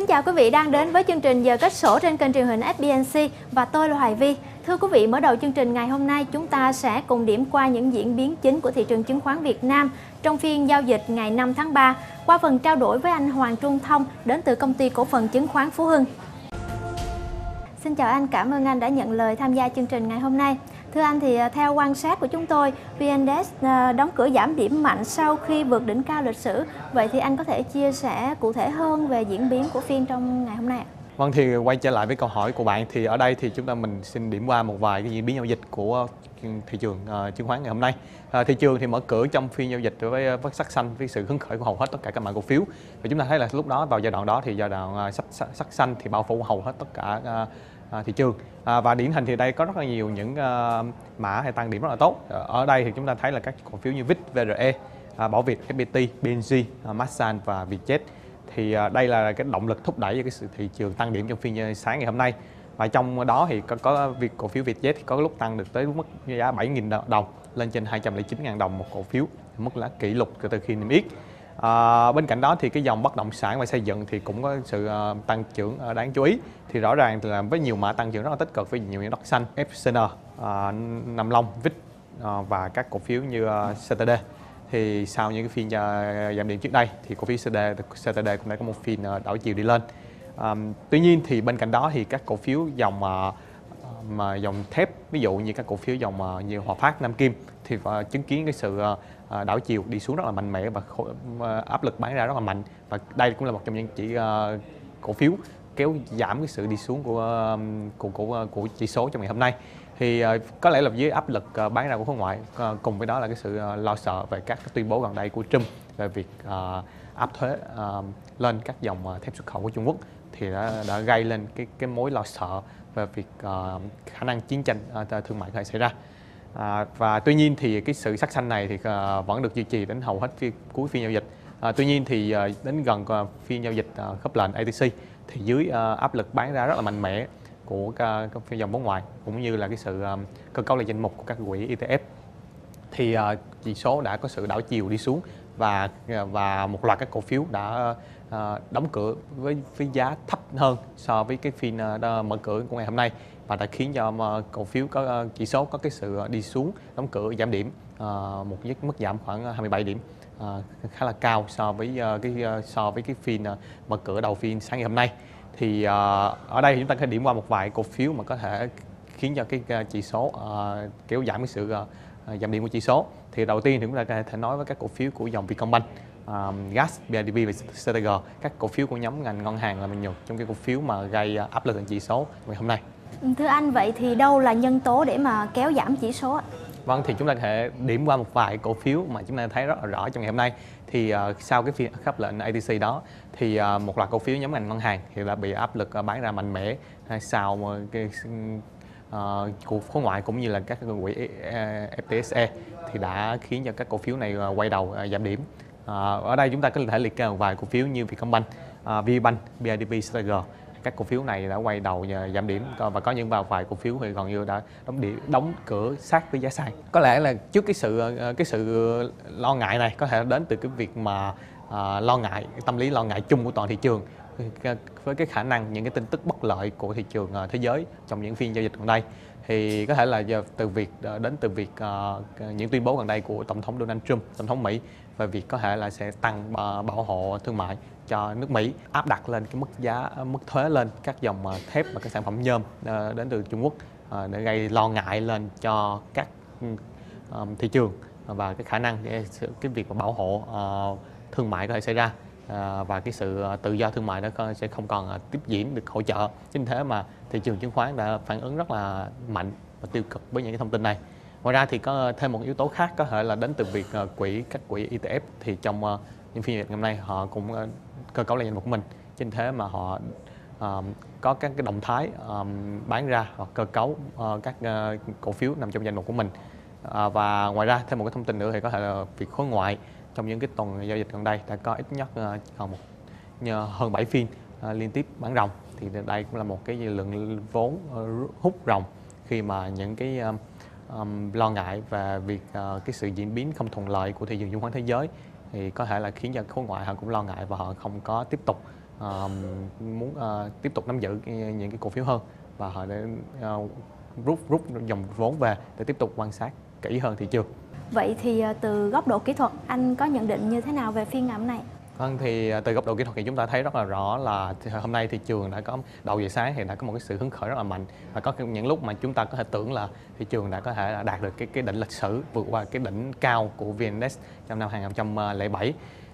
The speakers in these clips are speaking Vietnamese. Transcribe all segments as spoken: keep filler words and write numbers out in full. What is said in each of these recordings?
chào quý vị đang đến với chương trình Giờ Kết Sổ trên kênh truyền hình ép bê en xê và tôi là Hoài Vi. Thưa quý vị, mở đầu chương trình ngày hôm nay chúng ta sẽ cùng điểm qua những diễn biến chính của thị trường chứng khoán Việt Nam trong phiên giao dịch ngày năm tháng ba qua phần trao đổi với anh Hoàng Trung Thông đến từ công ty cổ phần chứng khoán Phú Hưng. Xin chào anh, cảm ơn anh đã nhận lời tham gia chương trình ngày hôm nay. Thưa anh, thì theo quan sát của chúng tôi, vê en Index đóng cửa giảm điểm mạnh sau khi vượt đỉnh cao lịch sử. Vậy thì anh có thể chia sẻ cụ thể hơn về diễn biến của phiên trong ngày hôm nay ạ? Vâng, thì quay trở lại với câu hỏi của bạn, thì ở đây thì chúng ta mình xin điểm qua một vài cái diễn biến giao dịch của thị trường uh, chứng khoán ngày hôm nay. Uh, thị trường thì mở cửa trong phiên giao dịch với với sắc xanh, với sự hứng khởi của hầu hết tất cả các mã cổ phiếu. Và chúng ta thấy là lúc đó vào giai đoạn đó thì giai đoạn uh, sắc, sắc xanh thì bao phủ hầu hết tất cả uh, uh, thị trường. Uh, và điển hình thì đây có rất là nhiều những uh, mã hay tăng điểm rất là tốt. Uh, ở đây thì chúng ta thấy là các cổ phiếu như vê i tê, vê rờ e, uh, Bảo Việt, ép pê tê, bê en giê, uh, Masan và Vietjet. Thì đây là cái động lực thúc đẩy cho cái sự thị trường tăng điểm trong phiên sáng ngày hôm nay. Và trong đó thì có, có việc cổ phiếu Vietjet thì có lúc tăng được tới mức giá bảy nghìn đồng lên trên hai trăm lẻ chín nghìn đồng một cổ phiếu, mức giá kỷ lục kể từ khi niêm yết. À, bên cạnh đó thì cái dòng bất động sản và xây dựng thì cũng có sự uh, tăng trưởng uh, đáng chú ý. Thì rõ ràng là với nhiều mã tăng trưởng rất là tích cực, với nhiều những đất xanh, ép xê en, uh, Nam Long, vê i tê uh, và các cổ phiếu như uh, xê tê đê. Thì sau những cái phiên uh, giảm điểm trước đây thì cổ phiếu xê tê đê cũng đã có một phiên uh, đảo chiều đi lên. Um, tuy nhiên thì bên cạnh đó thì các cổ phiếu dòng uh, mà dòng thép, ví dụ như các cổ phiếu dòng uh, như Hòa Phát, Nam Kim thì uh, chứng kiến cái sự uh, đảo chiều đi xuống rất là mạnh mẽ và uh, áp lực bán ra rất là mạnh. Và đây cũng là một trong những chỉ uh, cổ phiếu kéo giảm cái sự đi xuống của uh, của, của của chỉ số trong ngày hôm nay. Thì uh, có lẽ là dưới áp lực uh, bán ra của khối ngoại, uh, cùng với đó là cái sự uh, lo sợ về các tuyên bố gần đây của Trump về việc uh, áp thuế uh, lên các dòng uh, thép xuất khẩu của Trung Quốc, thì đã, đã gây lên cái cái mối lo sợ về việc uh, khả năng chiến tranh uh, thương mại có thể xảy ra. Uh, và tuy nhiên thì cái sự sắc xanh này thì uh, vẫn được duy trì đến hầu hết phiên, cuối phiên giao dịch. Uh, tuy nhiên thì uh, đến gần uh, phiên giao dịch uh, khớp lệnh a tê xê thì dưới uh, áp lực bán ra rất là mạnh mẽ của các, các dòng vốn ngoại, cũng như là cái sự um, cơ cấu lại danh mục của các quỹ e tê ép, thì uh, chỉ số đã có sự đảo chiều đi xuống, và và một loạt các cổ phiếu đã uh, đóng cửa với, với giá thấp hơn so với cái phiên uh, mở cửa của ngày hôm nay, và đã khiến cho uh, cổ phiếu có uh, chỉ số có cái sự đi xuống, đóng cửa giảm điểm, uh, một mức giảm khoảng hai mươi bảy điểm, uh, khá là cao so với uh, cái uh, so với cái phiên uh, mở cửa đầu phiên sáng ngày hôm nay. Thì uh, ở đây thì chúng ta có thể điểm qua một vài cổ phiếu mà có thể khiến cho cái uh, chỉ số uh, kéo giảm cái sự uh, giảm điểm của chỉ số. Thì đầu tiên thì chúng ta có thể nói với các cổ phiếu của dòng Vietcombank, uh, gas, bê i đê bê và xê tê giê, các cổ phiếu của nhóm ngành ngân hàng là mình nhục trong cái cổ phiếu mà gây uh, áp lực lên chỉ số ngày hôm nay. Thưa anh, vậy thì đâu là nhân tố để mà kéo giảm chỉ số ạ? Vâng, thì chúng ta có thể điểm qua một vài cổ phiếu mà chúng ta thấy rất là rõ trong ngày hôm nay. Thì uh, sau cái phiên khớp lệnh a tê xê đó thì uh, một loạt cổ phiếu nhóm ngành ngân hàng thì đã bị áp lực uh, bán ra mạnh mẽ sau cái uh, của khối ngoại, cũng như là các quỹ ép tê ét e thì đã khiến cho các cổ phiếu này uh, quay đầu uh, giảm điểm. Uh, ở đây chúng ta có thể liệt kê một vài cổ phiếu như Vietcombank, uh, VPBank, bê i đê bê, xê tê giê. Các cổ phiếu này đã quay đầu giảm điểm, và có những vào vài cổ phiếu thì gần như đã đóng điểm, đóng cửa sát với giá sàn. Có lẽ là trước cái sự cái sự lo ngại này có thể đến từ cái việc mà uh, lo ngại, tâm lý lo ngại chung của toàn thị trường với cái khả năng những cái tin tức bất lợi của thị trường uh, thế giới trong những phiên giao dịch gần đây. Thì có thể là từ việc đến từ việc uh, những tuyên bố gần đây của tổng thống Donald Trump, tổng thống Mỹ, về việc có thể là sẽ tăng uh, bảo hộ thương mại cho nước Mỹ, áp đặt lên cái mức giá mức thuế lên các dòng uh, thép và các sản phẩm nhôm uh, đến từ Trung Quốc, uh, để gây lo ngại lên cho các uh, thị trường, và cái khả năng cái việc mà bảo hộ uh, thương mại có thể xảy ra. À, và cái sự tự do thương mại đó sẽ không còn tiếp diễn được hỗ trợ. Chính thế mà thị trường chứng khoán đã phản ứng rất là mạnh và tiêu cực với những cái thông tin này. Ngoài ra thì có thêm một yếu tố khác có thể là đến từ việc quỹ các quỹ e tê ép thì trong uh, những phiên ngày hôm nay họ cũng uh, cơ cấu lại danh mục của mình. Chính thế mà họ uh, có các cái động thái um, bán ra hoặc cơ cấu uh, các uh, cổ phiếu nằm trong danh mục của mình. Uh, và ngoài ra thêm một cái thông tin nữa thì có thể là việc khối ngoại trong những cái tuần giao dịch gần đây đã có ít nhất uh, còn một nhờ hơn bảy phiên uh, liên tiếp bán ròng. Thì đây cũng là một cái lượng vốn uh, hút ròng, khi mà những cái um, um, lo ngại về việc uh, cái sự diễn biến không thuận lợi của thị trường chứng khoán thế giới thì có thể là khiến cho khối ngoại họ cũng lo ngại và họ không có tiếp tục uh, muốn uh, tiếp tục nắm giữ những cái cổ phiếu hơn, và họ để uh, rút rút dòng vốn về để tiếp tục quan sát kỹ hơn thị trường. Vậy thì từ góc độ kỹ thuật, anh có nhận định như thế nào về phiên ngày hôm nay? Vâng, thì từ góc độ kỹ thuật thì chúng ta thấy rất là rõ là hôm nay thị trường đã có đầu giờ sáng thì đã có một cái sự hứng khởi rất là mạnh, và có những lúc mà chúng ta có thể tưởng là thị trường đã có thể đạt được cái cái đỉnh lịch sử, vượt qua cái đỉnh cao của vê en-Index trong năm hai nghìn không trăm lẻ bảy.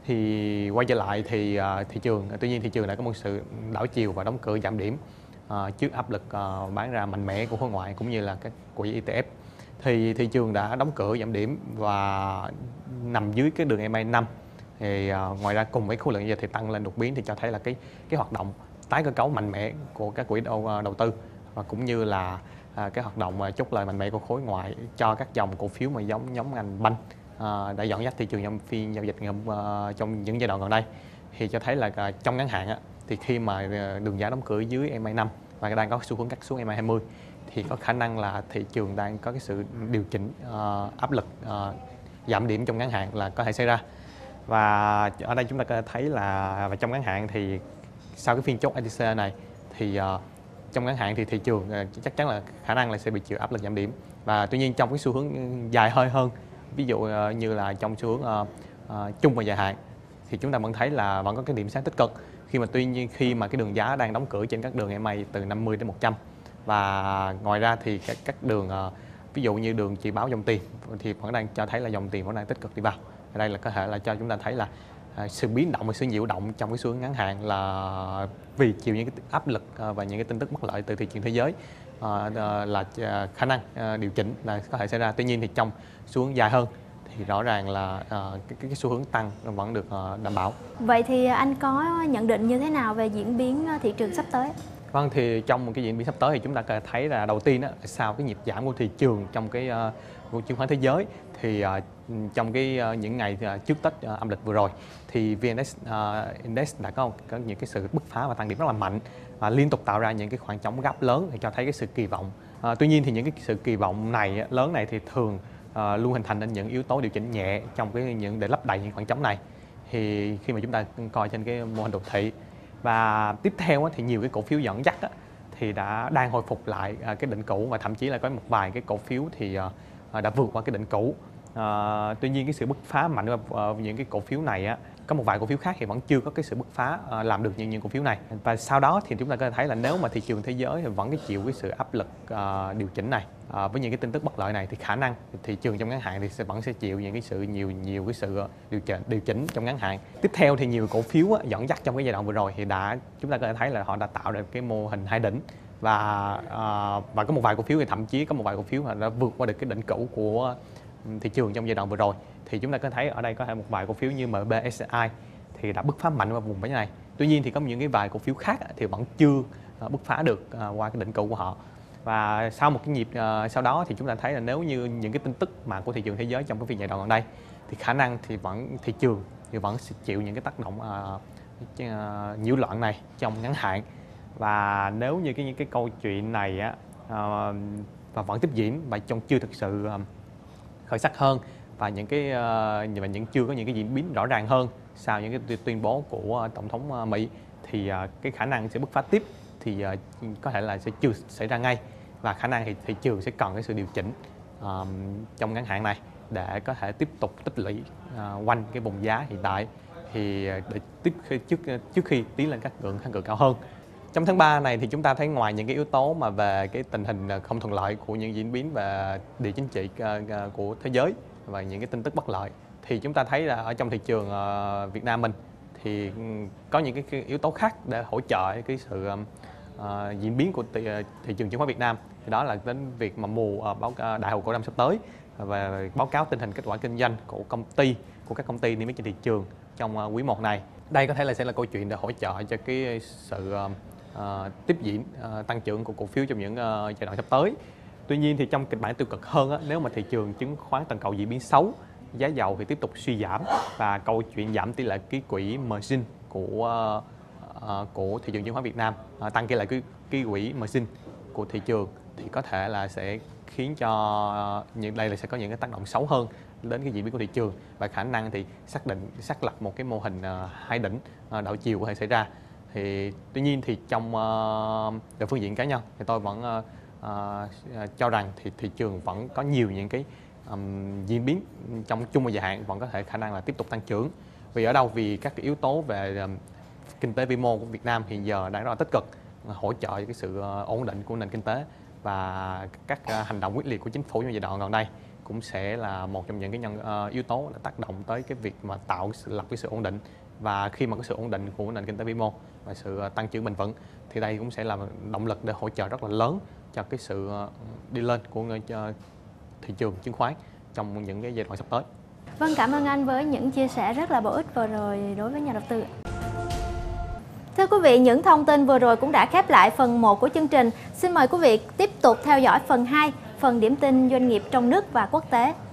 Thì quay trở lại thì thị trường, tuy nhiên thị trường đã có một sự đảo chiều và đóng cửa giảm điểm uh, trước áp lực uh, bán ra mạnh mẽ của khối ngoại cũng như là các quỹ e tê ép. Thì thị trường đã đóng cửa giảm điểm và nằm dưới cái đường e em a năm. Thì uh, ngoài ra cùng với khối lượng giao dịch thì tăng lên đột biến, thì cho thấy là cái cái hoạt động tái cơ cấu mạnh mẽ của các quỹ đầu, uh, đầu tư, và cũng như là uh, cái hoạt động uh, chốt lời mạnh mẽ của khối ngoại cho các dòng cổ phiếu mà giống nhóm ngành banh uh, đã dẫn dắt thị trường trong phiên giao dịch ngày hôm uh, trong những giai đoạn gần đây. Thì cho thấy là uh, trong ngắn hạn á, thì khi mà uh, đường giá đóng cửa dưới e em a năm và đang có xu hướng cắt xuống e em a hai mươi, thì có khả năng là thị trường đang có cái sự điều chỉnh uh, áp lực uh, giảm điểm trong ngắn hạn là có thể xảy ra. Và ở đây chúng ta có thể thấy là và trong ngắn hạn thì sau cái phiên chốt i tê xê này thì uh, trong ngắn hạn thì thị trường uh, chắc chắn là khả năng là sẽ bị chịu áp lực giảm điểm. Và tuy nhiên trong cái xu hướng dài hơi hơn, ví dụ uh, như là trong xu hướng uh, uh, chung và dài hạn, thì chúng ta vẫn thấy là vẫn có cái điểm sáng tích cực, khi mà tuy nhiên khi mà cái đường giá đang đóng cửa trên các đường e em a từ năm mươi đến một trăm. Và ngoài ra thì các, các đường uh, ví dụ như đường chỉ báo dòng tiền thì vẫn đang cho thấy là dòng tiền vẫn đang tích cực đi vào. Ở đây là có thể là cho chúng ta thấy là uh, sự biến động và sự nhiễu động trong cái xu hướng ngắn hạn là vì chịu những cái áp lực uh, và những cái tin tức bất lợi từ thị trường thế giới, uh, uh, là uh, khả năng uh, điều chỉnh là có thể xảy ra. Tuy nhiên thì trong xu hướng dài hơn thì rõ ràng là uh, cái, cái xu hướng tăng vẫn được uh, đảm bảo. Vậy thì anh có nhận định như thế nào về diễn biến thị trường sắp tới? Vâng, thì trong một cái diễn biến sắp tới thì chúng ta có thể thấy là đầu tiên đó, sau cái nhịp giảm của thị trường trong cái uh, chứng khoán thế giới, thì uh, trong cái uh, những ngày uh, trước Tết uh, âm lịch vừa rồi thì vê en-Index uh, Index đã có, có những cái sự bứt phá và tăng điểm rất là mạnh, và liên tục tạo ra những cái khoảng trống gap lớn để cho thấy cái sự kỳ vọng. Uh, tuy nhiên thì những cái sự kỳ vọng này lớn này thì thường uh, luôn hình thành nên những yếu tố điều chỉnh nhẹ trong cái những để lấp đầy những khoảng trống này. Thì khi mà chúng ta coi trên cái mô hình đồ thị, và tiếp theo thì nhiều cái cổ phiếu dẫn dắt thì đã đang hồi phục lại cái đỉnh cũ, và thậm chí là có một vài cái cổ phiếu thì đã vượt qua cái đỉnh cũ. À, tuy nhiên cái sự bứt phá mạnh của những cái cổ phiếu này á, có một vài cổ phiếu khác thì vẫn chưa có cái sự bứt phá làm được như những cổ phiếu này. Và sau đó thì chúng ta có thể thấy là nếu mà thị trường thế giới thì vẫn cái chịu cái sự áp lực uh, điều chỉnh này, uh, với những cái tin tức bất lợi này, thì khả năng thị trường trong ngắn hạn thì sẽ vẫn sẽ chịu những cái sự nhiều nhiều cái sự điều chỉnh điều chỉnh trong ngắn hạn. Tiếp theo thì nhiều cổ phiếu á, dẫn dắt trong cái giai đoạn vừa rồi thì đã chúng ta có thể thấy là họ đã tạo được cái mô hình hai đỉnh, và uh, và có một vài cổ phiếu thì thậm chí có một vài cổ phiếu mà đã vượt qua được cái đỉnh cũ của thị trường trong giai đoạn vừa rồi. Thì chúng ta có thấy ở đây có thể một vài cổ phiếu như em bê ét i thì đã bứt phá mạnh qua vùng bánh này. Tuy nhiên thì có những cái vài cổ phiếu khác thì vẫn chưa bứt phá được qua cái đỉnh cũ của họ. Và sau một cái nhịp uh, sau đó thì chúng ta thấy là nếu như những cái tin tức mà của thị trường thế giới trong cái phiên giai đoạn gần đây thì khả năng thì vẫn thị trường thì vẫn sẽ chịu những cái tác động uh, uh, nhiễu loạn này trong ngắn hạn. Và nếu như cái những cái câu chuyện này á uh, và vẫn tiếp diễn và trong chưa thực sự uh, khởi sắc hơn, và những cái uh, và những chưa có những cái diễn biến rõ ràng hơn sau những cái tuyên bố của uh, tổng thống uh, Mỹ, thì uh, cái khả năng sẽ bứt phá tiếp thì uh, có thể là sẽ chưa xảy ra ngay, và khả năng thì thị trường sẽ cần cái sự điều chỉnh uh, trong ngắn hạn này để có thể tiếp tục tích lũy uh, quanh cái vùng giá hiện tại, thì để tiếp trước trước khi tiến lên các ngưỡng kháng cự cao hơn. Trong tháng ba này thì chúng ta thấy ngoài những cái yếu tố mà về cái tình hình không thuận lợi của những diễn biến về địa chính trị của thế giới và những cái tin tức bất lợi, thì chúng ta thấy là ở trong thị trường Việt Nam mình thì có những cái yếu tố khác để hỗ trợ cái sự uh, diễn biến của thị, thị trường chứng khoán Việt Nam. Thì đó là đến việc mà mùa uh, báo đại hội cổ đông sắp tới và báo cáo tình hình kết quả kinh doanh của công ty của các công ty niêm yết trên thị trường trong uh, quý một này. Đây có thể là sẽ là câu chuyện để hỗ trợ cho cái sự uh, Uh, tiếp diễn uh, tăng trưởng của cổ phiếu trong những uh, giai đoạn sắp tới. Tuy nhiên thì trong kịch bản tiêu cực hơn á, nếu mà thị trường chứng khoán toàn cầu diễn biến xấu, giá dầu thì tiếp tục suy giảm, và câu chuyện giảm tỷ lệ ký quỹ margin của uh, uh, của thị trường chứng khoán Việt Nam, uh, tăng tỷ lệ ký, ký quỹ margin của thị trường thì có thể là sẽ khiến cho uh, những đây là sẽ có những cái tác động xấu hơn đến cái diễn biến của thị trường, và khả năng thì xác định xác lập một cái mô hình uh, hai đỉnh uh, đảo chiều có thể xảy ra. Thì tuy nhiên thì trong uh, về phương diện cá nhân thì tôi vẫn uh, uh, cho rằng thì thị trường vẫn có nhiều những cái um, diễn biến trong chung và dài hạn vẫn có thể khả năng là tiếp tục tăng trưởng. Vì ở đâu? Vì các cái yếu tố về um, kinh tế vĩ mô của Việt Nam hiện giờ đang rất là tích cực, hỗ trợ cái sự uh, ổn định của nền kinh tế, và các uh, hành động quyết liệt của chính phủ trong giai đoạn gần đây cũng sẽ là một trong những cái nhân uh, yếu tố là tác động tới cái việc mà tạo sự lập cái sự ổn định. Và khi mà có sự ổn định của nền kinh tế vĩ mô và sự tăng trưởng bền vững thì đây cũng sẽ là động lực để hỗ trợ rất là lớn cho cái sự đi lên của thị trường chứng khoán trong những cái giai đoạn sắp tới. Vâng, cảm ơn anh với những chia sẻ rất là bổ ích vừa rồi đối với nhà đầu tư. Thưa quý vị, những thông tin vừa rồi cũng đã khép lại phần một của chương trình. Xin mời quý vị tiếp tục theo dõi phần hai, phần điểm tin doanh nghiệp trong nước và quốc tế.